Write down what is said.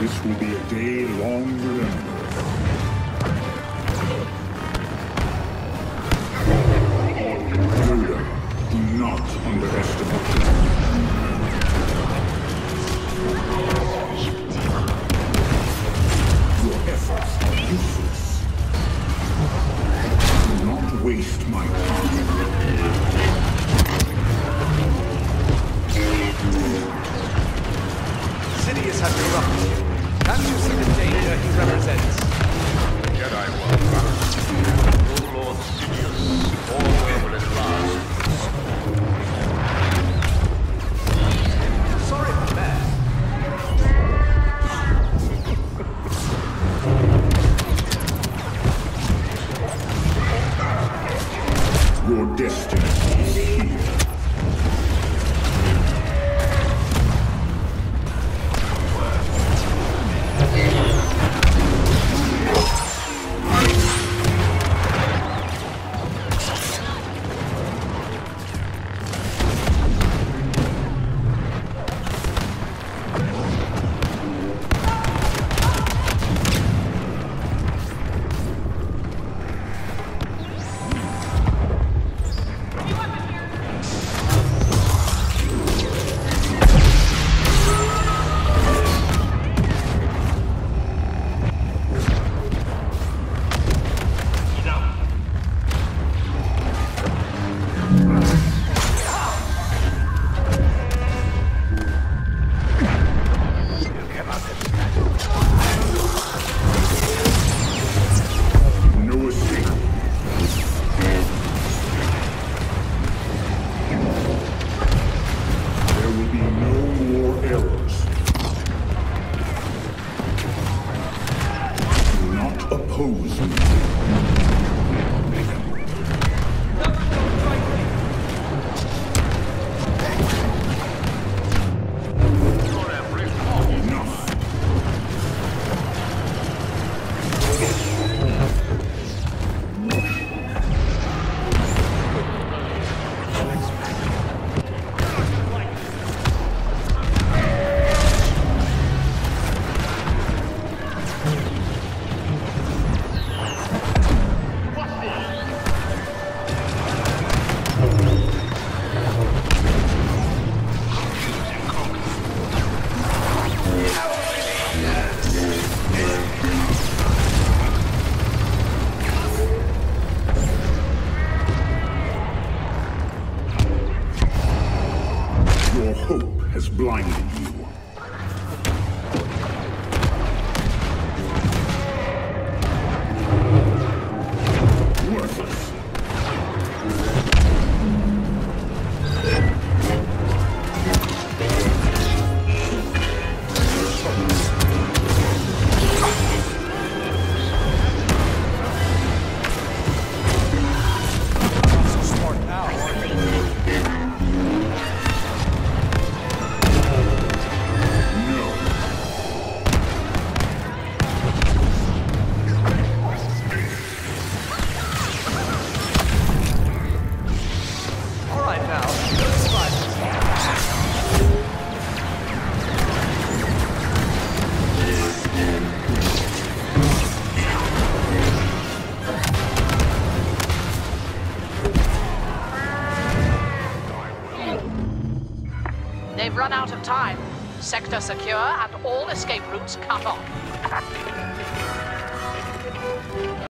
This will be a day long remembered. Yoda, do not underestimate him. Your efforts are useless. Do not waste my time. Sidious has corrupted you. Can't you see the danger he represents? Jedi one, good Lord Sidious, all will at last. Sorry for that. Your destiny is here. No escape. There will be no more errors. Do not oppose me. Enough. Your hope has blinded you. Worthless. So smart now, aren't you? No. All right now, let's fight. They've run out of time. Sector secure and all escape routes cut off.